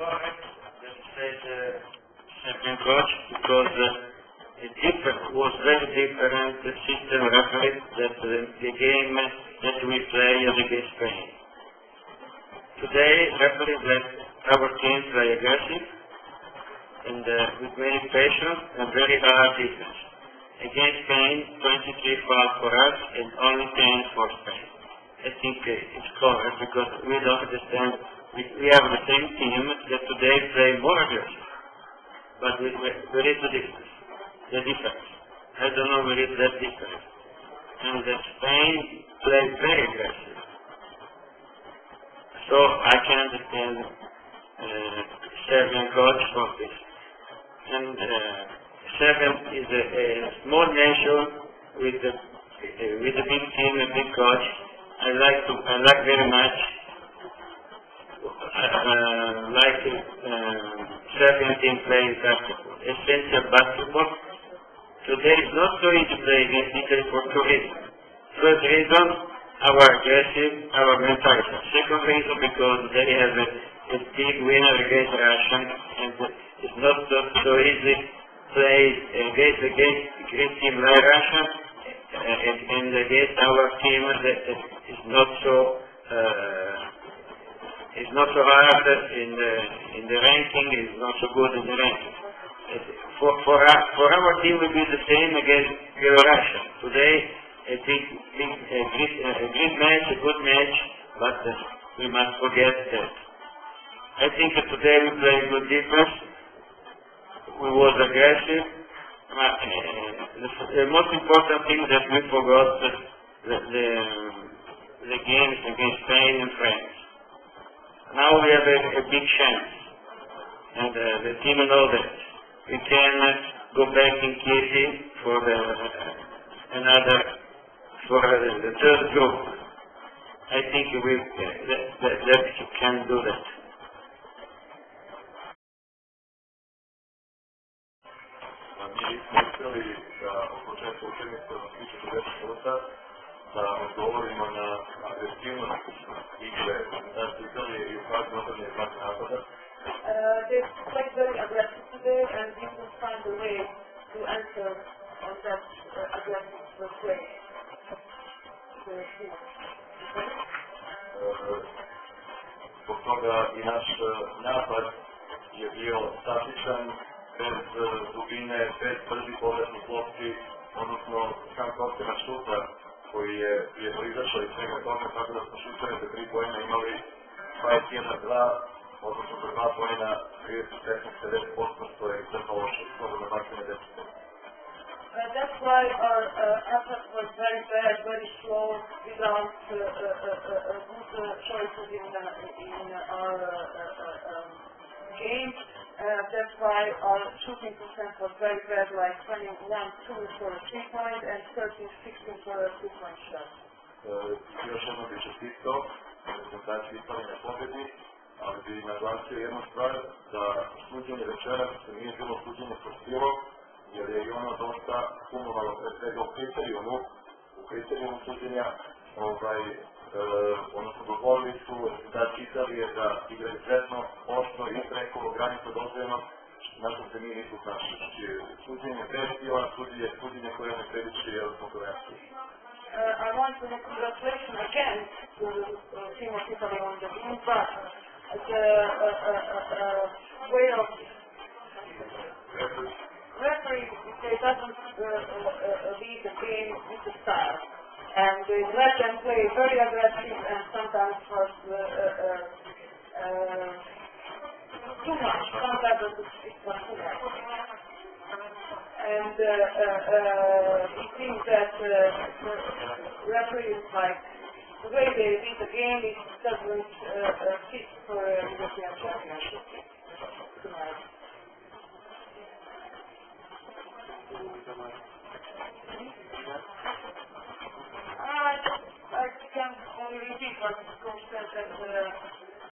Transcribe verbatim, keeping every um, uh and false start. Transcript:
correct that said uh, champion coach because uh, it different, was very different the system referee that uh, the game that we play against Spain. Today, referees let our team play aggressive and uh, with very patience and very hard defense. Against Spain, twenty-three fouls for us and only ten for Spain. I think uh, it's correct because we don't understand. We, we have the same team that today play more aggressive. But we, we, where is the difference? The difference. I don't know where is that difference. And the Spain play very aggressive. So I can understand uh, Serbian coach for this. And uh, Serbia is a, a small nation with a, with a big team, a big coach. I like to, I like very much, uh, like uh, Serbian team playing basketball, essential basketball. Today it's not so easy to play against Italy for two reasons. First reason, our aggressive, our mentality. Second reason, because they have a, a big winner against Russia, and it's not so, so easy play against against great team like Russia uh, and, and against our team that is not so uh, is not so hard in the in the ranking, is not so good in the ranking. For for our, for our team will be the same against Russia. Today a big big a great, a great match, a good match, but uh, we must forget that. I think that today we play good defense. We was aggressive. Uh, the, the most important thing that we forgot the, the, the, the games against Spain and France. Now we have a, a big chance, and uh, the team knows that. We can uh, go back in Chiesi for the, uh, another, for uh, the third group. I think we uh, that, that, that can do that. Mi smo uspjeli da od početka učenika na sliču četrdeset minuta da odgovorimo na agresivnost igre naše Italije i u fazi odbrane i fazi napada. They played very aggressive today and we can find a way to answer on that uh, aggressive play. Zbog toga i naš napad je bio statičan, bez dubine, bez brzih povratnih lopti, odnosno sam koptena šuta koji je, je proizašao iz svega toga, tako da smo šutare za tri pojena imali dvadeset jedan dva, odnosno za dva pojena trideset šesnaest pedeset posto, što je izuzetno loše, skoro na bacanje deset posto. Uh, that's why our uh, effort was very bad, very slow, without uh, uh, uh, uh, good uh, choices in, uh, in our uh, uh, um, game. Uh, that's why our shooting percent was very bad, like twenty-one two for a three-point and thirteen sixteen for a two-point shot. Uh, još jedno bi čestitao reprezentaciji Italije na pobedi, ali bi naglasio jednu stvar, da suđenje večeras nije bilo suđenje po stilu, jer je i ono dosta kumovalo pre svega u kriterijumu, u kriterijumu suđenja, ovaj, e, odnosno dozvolili su reprezentaciji Italije da igra izuzetno oštro i preko granicu dozvoljeno, na što se nije nisu snašli. Znači, suđenje bez stila, suđenje, suđenje koje ne prediči evropskom prvenstvu. Uh, I want to make congratulations again to the uh, team of Italy on the win, but the uh, uh, uh, way of referee, they doesn't uh, uh, lead the game with the style. And they let them play very aggressive and sometimes was uh, uh, uh, too much. Sometimes it was too much. And uh, uh, uh, we think that uh, the referee is like, the way they lead the game, it doesn't uh, uh, fit for a European Championship tonight. I, I can only repeat what the coach said, that uh,